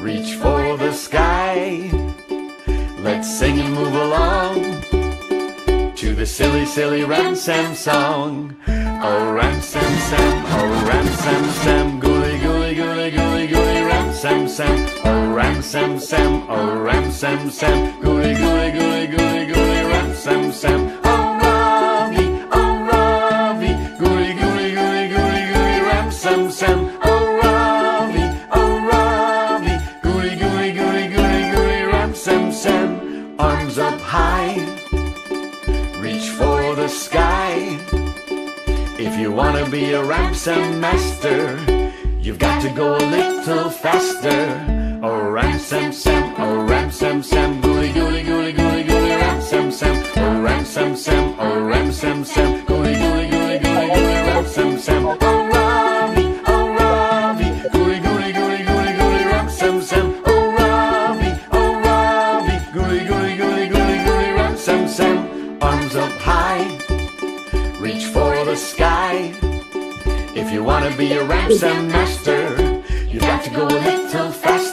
reach for the sky. Let's sing and move along to the silly, silly Ram-Sam song. Oh, Ram-Sam, Sam, oh, Ram-Sam, Sam, gooly, gooly, gooly, gooly, gooly, Ram-Sam, Sam. Oh, Ram-Sam, Sam, oh, Ram-Sam, Sam, gooly, gooly, gooly, gooly, gooly, Ram-Sam, Sam. Oh, Ravi, gooly, gooly, gooly, gooly, gooly, Ram-Sam, Sam. Oh, Ravi, gooly, gooly, gooly, gooly, gooly, Ram-Sam, Sam. Arms up high, reach for the sky. If you wanna be a Ram-Sam master, you've got to go a little faster. Oh, Ram-Sam, Sam, oh, Ram-Sam, Sam, gooly, gooly, gooly, gooly, gooly, Ram-Sam, Sam. Oh, Ram-Sam, Sam, oh, Ram-Sam, Sam, gooly, gooly, gooly, gooly, gooly, Ram-Sam, Sam. Oh, Ravi, gooly, gooly, gooly, gooly, gooly, Ram-Sam, Sam. Oh, Ravi, gooly, gooly, gooly, gooly, gooly, Ram-Sam, Sam. Arms up high, reach for the sky. If you wanna be a Ram-Sam master, you've got to go a little faster.